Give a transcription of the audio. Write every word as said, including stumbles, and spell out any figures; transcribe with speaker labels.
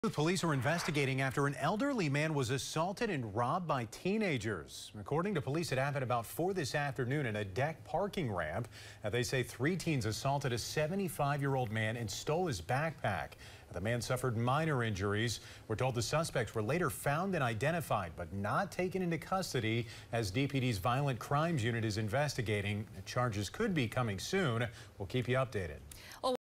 Speaker 1: Duluth Police are investigating after an elderly man was assaulted and robbed by teenagers. According to police, it happened about four this afternoon in a deck parking ramp. Now, they say three teens assaulted a seventy-five-year-old man and stole his backpack. The man suffered minor injuries. We're told the suspects were later found and identified, but not taken into custody as D P D's Violent Crimes Unit is investigating. The charges could be coming soon. We'll keep you updated.